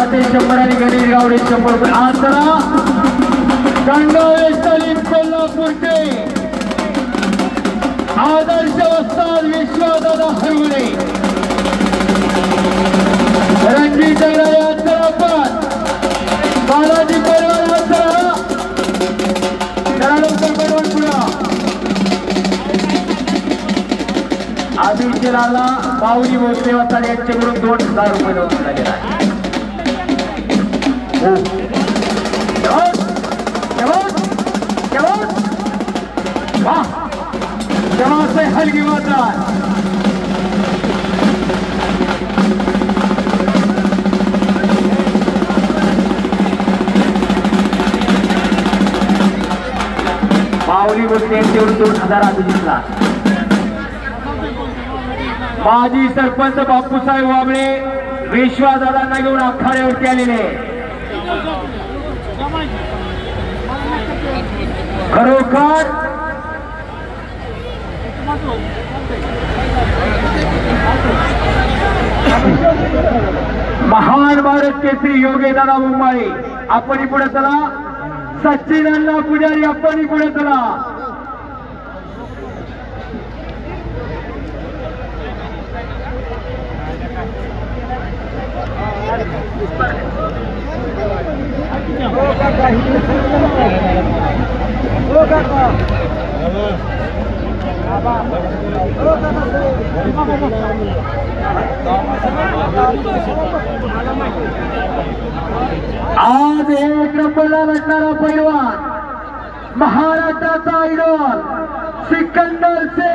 जाते 100 आणि गणेश गावडे 100 रुपये. आज चला गंगावे सलीम कोल्हापूरचे आदर्श वस्ताद विश्वदादा हरवणे रणजित आपण बालाजी परिवार चला लवकर पैलवान पुढा अभिषेकाला माऊली भोसले वाचाले यांच्याकडून 2000 रुपये देऊन झालेला आहे. हलगी मात्रा माऊली भोसले यांच्याकडून 2000 अभिजितला. माजी सरपंच बापूसाहेब वाबळे विश्वादादांना घेऊन आखाड्यावरती आलेले. खरोखर महान भारत केसरी योगेदादा मुंबई आपण पुढे चला. सचिन पुजारी आपण पुढे चला. आज एक नंबरला लढणारा पैलवान महाराष्ट्राचा आयडॉल सिकंदर शेख